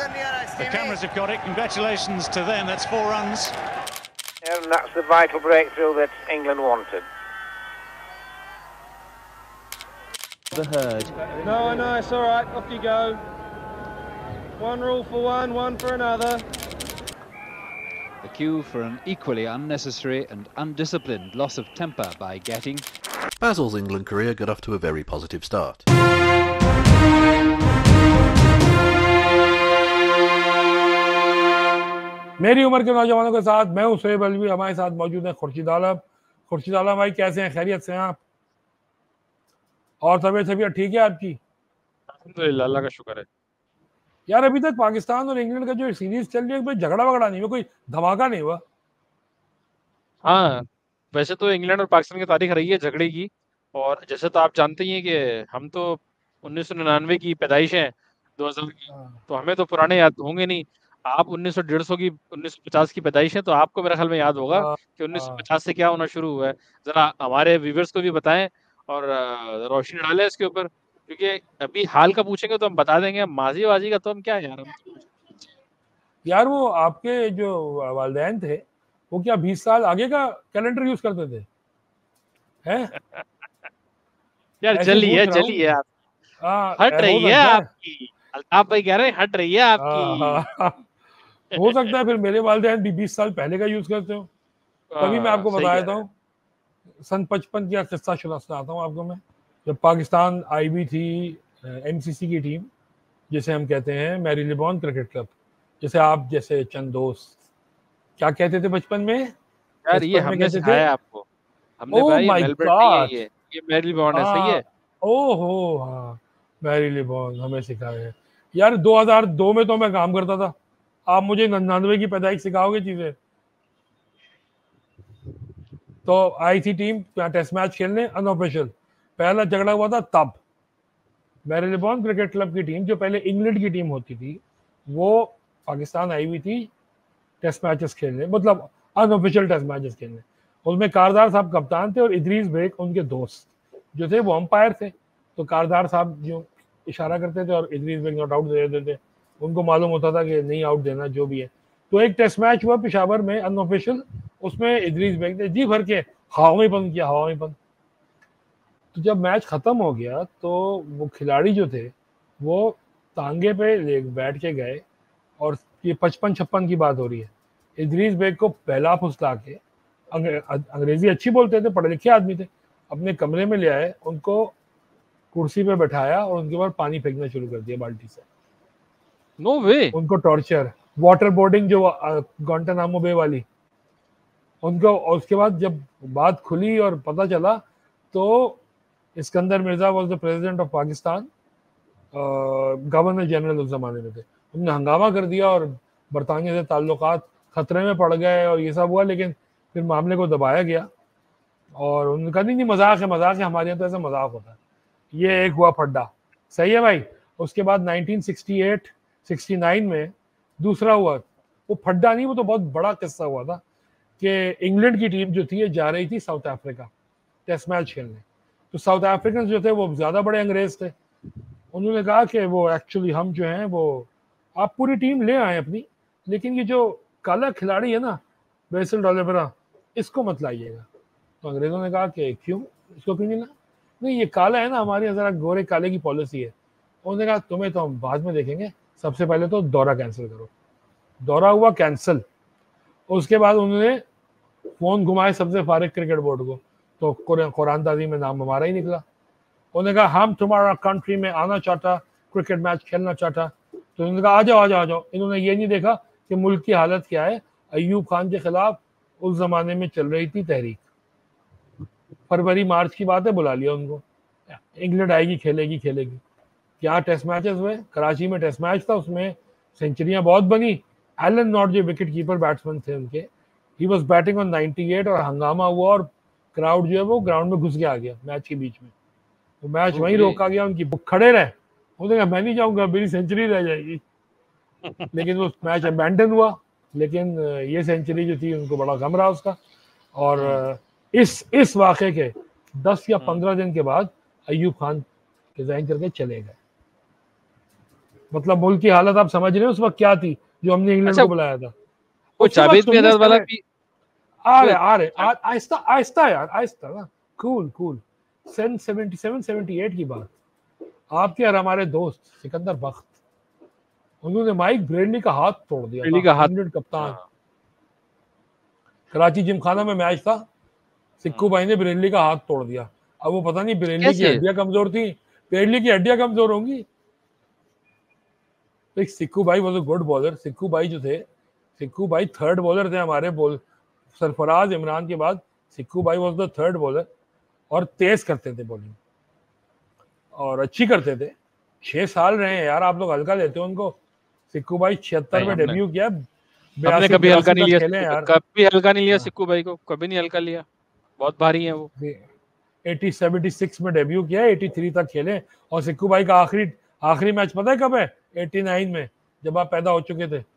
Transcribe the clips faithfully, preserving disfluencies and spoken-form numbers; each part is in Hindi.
The cameras have got it. Congratulations to them. That's four runs. Yeah, and that's the vital breakthrough that England wanted. The herd. No, no, it's all right. Off you go. One rule for one, one for another. The cue for an equally unnecessary and undisciplined loss of temper by Gatting. Basil's England career got off to a very positive start. मेरी उम्र के नौजवानों के साथ मैं हूं शोएब अलवी, हमारे साथ मौजूद है खुर्शीद आलम। खुर्शीद आलम भाई कैसे हैं, खैरियत से हैं आप? और तबीयत तबीयत ठीक है आपकी? अल्हम्दुलिल्लाह, अल्लाह का शुक्र है। यार अभी तक पाकिस्तान और इंग्लैंड का जो सीरीज चल रही है, कोई झगड़ा वगड़ा नहीं हुआ, कोई धमाका नहीं हुआ। हाँ, वैसे तो इंग्लैंड और पाकिस्तान की तारीख रही है झगड़े की, और जैसे तो आप जानते ही हैं कि हम तो उन्नीस सौ निन्यानवे की पैदाइश हैं, दो हज़ार की, तो हमें तो पुराने याद होंगे नहीं। आप उन्नीस सौ डेढ़ सौ की उन्नीस सौ पचास की पैदाइश है, तो आपको मेरे ख्याल में याद होगा कि उन्नीस सौ पचास से क्या होना शुरू हुआ है। जरा हमारे व्यूअर्स को भी बताएं और अ, रोशनी डालें इसके ऊपर, क्योंकि अभी हाल का पूछेंगे तो हम बता देंगे, माजी वाजी का तो हम क्या यार हम यार वो आपके जो वालिदैन थे वो क्या बीस साल आगे का कैलेंडर यूज करते थे हैं? यार ऐसे जली पूछ है रहा हूँ। जली है आप हाँ, हट हो रही है सकता है। आपकी, अल्ताफ भाई कह रहे हैं हट रही है हाँ, आपकी। हाँ, हाँ। हो सकता है फिर मेरे वालिदैन भी बीस साल पहले का यूज करते हो, तभी मैं हाँ, आपको सही बता कह देता रहे हूँ। सन पचपन का किस्सा सुनाता हूँ आपको मैं। जब पाकिस्तान आई हुई थी एमसीसी की टीम, जिसे हम कहते हैं मैरीलेबॉन क्रिकेट क्लब, जैसे आप जैसे चंद दोस्त क्या कहते थे बचपन में? हैं। यार ये बचपन में हमने कहते थे सिखाया आपको, हमने ओह भाई माय मेलबर्न नहीं है गॉड, ये ये मैरीलेबॉन है, सही हाँ, है। ओहो हाँ, मैरीलेबॉन हमें सिखाया है। यार दो हज़ार दो में तो मैं काम करता था, आप मुझे निन्यानवे की पैदाइश सिखाओगे चीजें? तो आई थी टीम टेस्ट मैच खेलने अनऑफिशियल, पहला झगड़ा हुआ था तब। मैरीलेबॉन क्रिकेट क्लब की टीम जो पहले इंग्लैंड की टीम होती थी, वो पाकिस्तान आई हुई थी टेस्ट मैचेस खेलने, मतलब अनऑफिशियल टेस्ट मैचेस खेलने। उसमें कारदार साहब कप्तान थे और इदरीस बेग उनके दोस्त जो थे वो अंपायर थे। तो कारदार साहब जो इशारा करते थे और इदरीस बेग नॉट आउट दे देते थे, उनको मालूम होता था कि नहीं आउट देना जो भी है। तो एक टेस्ट मैच हुआ पेशावर में अनऑफिशियल, उसमें इदरीस बेग ने जी भर के हवाईपन किया, हवाईपन। तो जब मैच खत्म हो गया तो वो खिलाड़ी जो थे वो तांगे पे बैठ के गए, और ये पचपन छप्पन की बात हो रही है। इदरीस बेग को पहला फुसला के, अंग्रेजी अच्छी बोलते थे, पढ़े लिखे आदमी थे, अपने कमरे में ले आए, उनको कुर्सी पे बैठाया और उनके ऊपर पानी फेंकना शुरू कर दिया बाल्टी से। No way. उनको टॉर्चर, वाटर बोर्डिंग जो गुआंटानामो बे वाली, उनको। और उसके बाद जब बात खुली और पता चला तो Iskander Mirza was the president of Pakistan, governor general उस जमाने में थे। उन्होंने हंगामा कर दिया और बरतानिया से ताल्लुकात खतरे में पड़ गए और ये सब हुआ, लेकिन फिर मामले को दबाया गया और उन्होंने कहा नहीं नहीं मजाक है, मजाक है, हमारे यहाँ तो ऐसा मजाक होता है। ये एक हुआ फड्डा, सही है भाई। उसके बाद nineteen sixty eight sixty nine में दूसरा हुआ, वो फड्डा नहीं, वो तो बहुत बड़ा किस्सा हुआ था कि इंग्लैंड की टीम जो थी ये जा रही थी साउथ अफ्रीका टेस्ट मैच खेलने। तो साउथ अफ्रीकन जो थे वो ज़्यादा बड़े अंग्रेज थे, उन्होंने कहा कि वो एक्चुअली हम जो हैं वो, आप पूरी टीम ले आए अपनी, लेकिन ये जो काला खिलाड़ी है ना बेसिल डॉलिवेरा, इसको मत लाइएगा। तो अंग्रेज़ों ने कहा कि क्यों, इसको क्यों नहीं ला? नहीं ये काला है ना, हमारी ज़रा गोरे काले की पॉलिसी है। उन्होंने कहा तुम्हें तो हम बाद में देखेंगे, सबसे पहले तो दौरा कैंसिल करो। दौरा हुआ कैंसिल। उसके बाद उन्होंने फ़ोन घुमाए सबसे फारिग क्रिकेट बोर्ड को, तो कुरान ताज़ी में नाम हमारा ही निकला। उन्होंने कहा हम तुम्हारा कंट्री में आना चाहता, क्रिकेट मैच खेलना चाहता। तो उन्होंने कहा आ जाओ आ जाओ आ जाओ। इन्होंने ये नहीं देखा कि मुल्क की हालत क्या है। अयूब खान के खिलाफ उस जमाने में चल रही थी तहरीक, फरवरी मार्च की बात है, बुला लिया उनको, इंग्लैंड आएगी खेलेगी खेलेगी। क्या टेस्ट मैचेस हुए, कराची में टेस्ट मैच था, उसमें सेंचुरियां बहुत बनी। एलन नॉट जो विकेट कीपर बैट्समैन थे उनके, he was batting on ninety eight, और हंगामा हुआ और क्राउड जो है वो ग्राउंड में घुस के आ गया मैच के बीच में। तो मैच वहीं रोका गया, उनकी खड़े रहे। उन्होंने कहा मैं नहीं जाऊंगा, मेरी सेंचुरी रह जाएगी। लेकिन वो मैच अबैंडन हुआ। लेकिन ये सेंचुरी जो थी उनको बड़ा गम रहा उसका। और इस इस वाक़े के दस या पंद्रह दिन के बाद अयूब खान रिजाइन करके चले गए। मतलब मुल्क की हालत आप समझ रहे हैं उस वक्त क्या थी जो हमने इंग्लैंड अच्छा, को बुलाया था। वो उसके बाद जावेद सुनिए मियादाद वाला सारे- भी आ रहे वो- आ रहे आ- आहिस्ता आहिस्ता यार आहिस्ता ना, कूल कूल। सन सेवेंटी सेवन सेवेंटी एट की बात, आपके और हमारे दोस्त सिकंदर बख्त, उन्होंने माइक ब्रेडली का हाथ तोड़ दिया ब्रेडली था, का हाथ- इंग्लैंड कप्तान। हाँ। कराची जिमखाना में मैच था, सिक्कू भाई ने ब्रेडली का हाथ तोड़ दिया। अब वो पता नहीं ब्रेडली की कैसे? हड्डियां कमजोर थी, ब्रेडली की हड्डियां कमजोर होंगी। तो एक सिक्कू भाई was a good bowler. Sikku भाई जो थे, सिक्कू भाई थर्ड बॉलर थे हमारे बॉल, सरफराज इमरान के बाद सिक्कू भाई वॉज द थर्ड बॉलर, और तेज करते थे बॉलिंग और अच्छी करते थे। छह साल रहे हैं यार, आप लोग हल्का लेते हो उनको। सिक्कू भाई छिहत्तर नहीं, में हमने- डेब्यू किया, हमने बयासी कभी हल्का नहीं लिया खेले हैं सिक्कू- यार। कभी हल्का नहीं लिया हाँ। सिक्कू भाई को, कभी नहीं हल्का लिया, बहुत भारी है वो। अस्सी छिहत्तर में डेब्यू किया, तिरासी तक खेले। और सिक्कू भाई का आखिरी आखिरी मैच पता है कब है? नवासी में, जब आप पैदा हो चुके थे।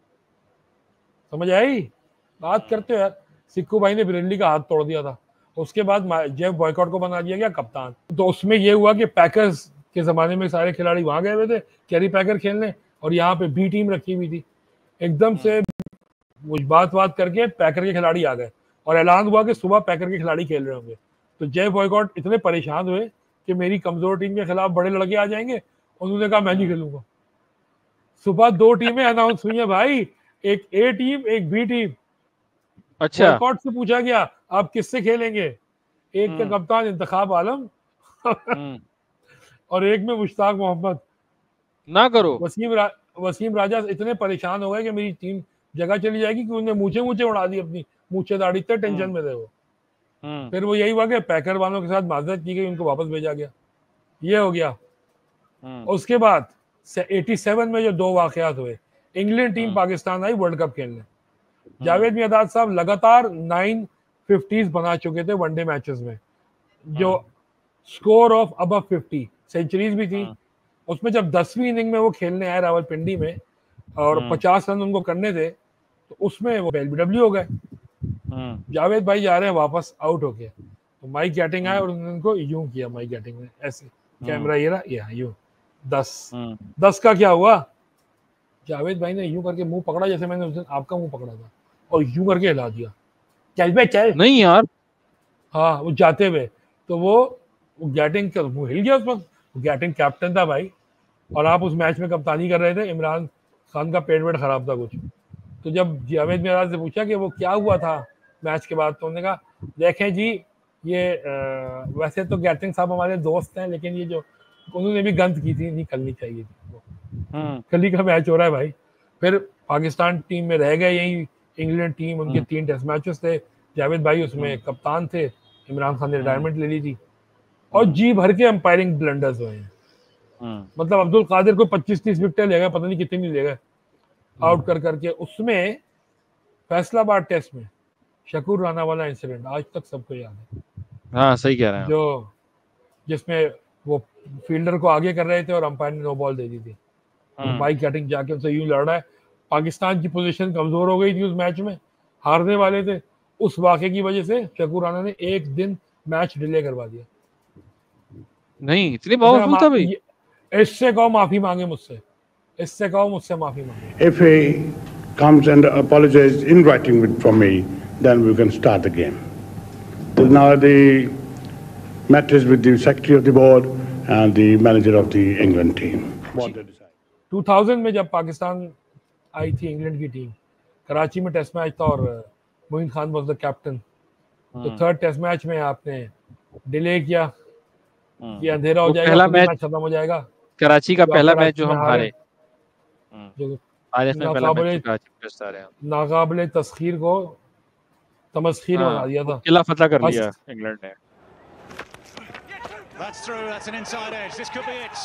समझ आई बात करते हो यार। सिक्कू भाई ने ब्रेडली का हाथ तोड़ दिया था। उसके बाद जेफ बॉयकॉट को बना दिया गया कप्तान। तो उसमें ये हुआ कि पैकर्स के जमाने में सारे खिलाड़ी वहां गए हुए थे कैरी पैकर खेलने, और यहाँ पे बी टीम रखी हुई थी। एकदम से वो बात बात करके पैकर के खिलाड़ी आ गए और ऐलान हुआ कि सुबह पैकर के खिलाड़ी खेल रहे होंगे। तो जेफ बॉयकॉट इतने परेशान हुए कि मेरी कमजोर टीम के खिलाफ बड़े लड़के आ जाएंगे, उन्होंने कहा मैं नहीं खेलूंगा। सुबह दो टीमें अनाउंस हुई है भाई, एक ए टीम एक बी टीम। अच्छा, बॉयकॉट से पूछा गया आप किससे खेलेंगे? एक का कप्तान इंतखाब आलम हम्म, और एक में मुश्ताक मोहम्मद। ना करो। वसीम रा, वसीम राजा इतने परेशान हो गए कि मेरी टीम जगह चली जाएगी, कि उन्हें मूछे मूछे उड़ा दी अपनी, मूछे दाढ़ी, इतने टेंशन में थे वो। हम्म, फिर वो यही हुआ कि पैकर वालों के साथ माजरत की गई, उनको वापस भेजा गया। ये हो गया। हम्म, उसके बाद सत्तासी में जो दो वाकयात हुए, इंग्लैंड टीम हम्म। पाकिस्तान आई वर्ल्ड कप खेलने। जावेद मियादाद साहब लगातार नाइन फिफ्टीज बना चुके थे वनडे मैचेस में, जो स्कोर ऑफ अब फिफ्टी, सेंचुरीज भी थी। उसमें जब दसवीं इनिंग में वो खेलने आए रावलपिंडी में और पचास रन उनको करने थे, तो उसमें वो एलबीडब्ल्यू हो गए। जावेद भाई जा रहे हैं वापस आउट होके, तो माइक गैटिंग आया और उन्होंने उनको यूं किया। माइक गैटिंग ने ऐसे कैमरा ये रहा, ये यूं दस दस का क्या हुआ? जावेद भाई ने यूं करके मुंह पकड़ा, जैसे मैंने उस दिन आपका मुंह पकड़ा था, और यूं करके हिला दिया, चल बे चल। नहीं यार, हाँ वो जाते हुए, तो वो, वो गैटिंग का मुंह हिल गया उस वक्त। गैटिंग कैप्टन था भाई, और आप उस मैच में कप्तानी कर रहे थे। इमरान खान का पेट वेट खराब था कुछ। तो जब जावेद मियादाद से पूछा कि वो क्या हुआ था मैच के बाद, तो उन्होंने कहा देखें जी, ये आ, वैसे तो गैटिंग साहब हमारे दोस्त हैं, लेकिन ये जो उन्होंने भी गंद की थी, नहीं करनी चाहिए थी। कल का मैच हो रहा है भाई। फिर पाकिस्तान टीम में रह गए, यही इंग्लैंड टीम, उनके तीन टेस्ट मैचेस थे, जावेद भाई उसमें कप्तान थे, इमरान खान ने रिटायरमेंट ले ली थी, और जी भर के अंपायरिंग ब्लंडर्स हुए हैं। मतलब अब्दुल कादिर को पच्चीस तीस विकेट ले गए, पता नहीं कितनी ले गए आउट कर करके। उसमें फैसलाबाद टेस्ट में शकूर राना वाला इंसिडेंट आज तक सबको याद है। हाँ सही कह रहे हैं, जो जिसमें वो फील्डर को आगे कर रहे थे और अंपायर ने नो बॉल दे दी थी, माइक गैटिंग जाके उनसे यूं लड़ रहा है। पाकिस्तान की पोजीशन कमजोर हो गई थी उस मैच में, हारने वाले थे। उस वाक़े की वजह से शकूर राना ने एक दिन मैच डिले करवा दिया। नहीं इतनी पावरफुल था भाई। इससे कहो माफी मांगे मुझसे, इससे कहो मुझसे माफी मांगे। If he comes and apologizes in writing with from me, then we can start the game. So now the match is with the secretary of the board and the manager of the England team. What they decide. दो हज़ार में जब पाकिस्तान आई थी इंग्लैंड की टीम, कराची में टेस्ट मैच था और Moin Khan was the captain. तो थर्ड टेस्ट मैच में आपने डिले किया कि अंधेरा हो जाएगा, तो मैच खत्म हो जाएगा। कराची का पहला मैच जो हम हारे, जो नाकाबिले तस्खीर को तमस्खीर बना दिया था, किला फतह कर लिया इंग्लैंड ने। That's through, that's an inside edge. This could be it.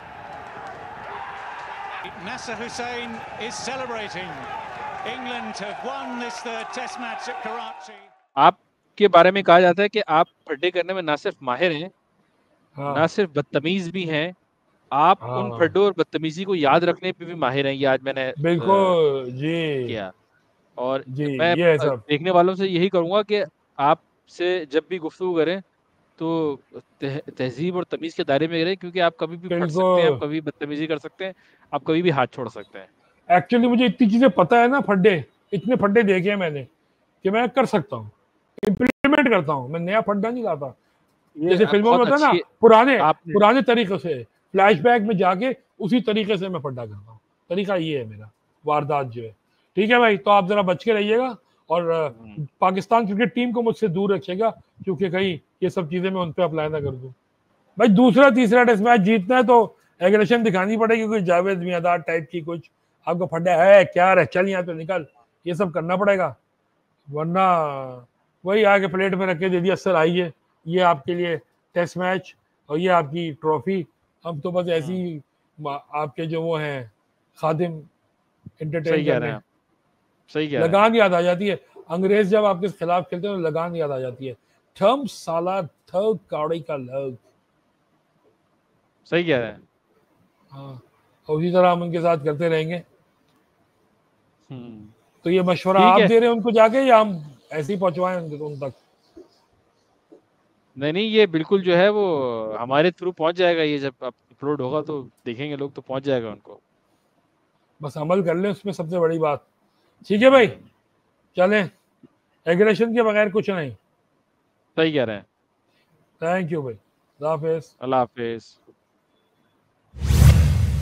Nasser Hussain is celebrating. England have won this third test match at Karachi. आपके बारे में कहा जाता है कि आप फड्डे करने में ना सिर्फ माहिर हैं, हाँ। ना सिर्फ बदतमीज भी हैं, आप हाँ। उन फड्डों और बदतमीजी को याद रखने पे भी माहिर हैं। ये आज मैंने बिल्कुल जी किया। और जी, मैं ये सब देखने वालों से यही करूंगा कि आपसे जब भी गुफ्तगू करें तो तह, तहजीब और तमीज के दायरे में रहे, क्योंकि आप कभी भी फट सकते हैं, आप कभी बदतमीजी कर सकते हैं, आप कभी भी हाथ छोड़ सकते हैं। एक्चुअली मुझे इतनी चीजें पता है ना, फड्डे इतने फड्डे देखे हैं मैंने कि मैं कर सकता हूँ, इम्प्लीमेंट करता हूँ, मैं नया फड्डा नहीं लाता। जैसे फिल्मों में होता है ना, पुराने पुराने तरीके से फ्लैशबैक में जाके उसी तरीके से मैं फड्डा करता हूँ। तरीका ये है मेरा, वारदात जो है। ठीक है भाई, तो आप जरा बच के रहिएगा और पाकिस्तान क्रिकेट टीम को मुझसे दूर रखिएगा, क्योंकि कहीं ये सब चीजें मैं उन पर अप्लाई ना कर दूं। भाई दूसरा तीसरा टेस्ट मैच जीतना है तो एग्रेशन दिखानी पड़ेगी, कोई जावेद मियादाद टाइप की, कुछ आपको फड्डा है क्या है, चल यहाँ पे निकल, ये सब करना पड़ेगा, वरना वही आके प्लेट में रख के दे दिया, सर आइए ये आपके लिए टेस्ट मैच और ये आपकी ट्रॉफी। हम तो बस ऐसी आपके जो वो हैं खादिम एंटरटेन करने। सही कह रहे हैं। लगान याद आ जाती है, अंग्रेज जब आपके खिलाफ खेलते हैं तो लगान याद आ जाती है, थम साला थक कावड़ी का लग। सही कह रहे हैं। हाँ, और उसी तरह हम उनके साथ करते रहेंगे। तो ये मशवरा आप दे रहे हैं उनको जाके, या हम ऐसे ही पहुंचवाएं उन तक? नहीं नहीं, ये बिल्कुल जो है वो हमारे थ्रू पहुंच जाएगा, ये जब अपलोड होगा तो देखेंगे लोग, तो पहुंच जाएगा उनको। बस अमल कर लें उसमें, सबसे बड़ी बात। ठीक है भाई, चलें, एग्रेशन के बगैर कुछ नहीं। सही कह रहे हैं। थैंक यू भाई, अल्लाह हाफिज। अल्लाह हाफिज।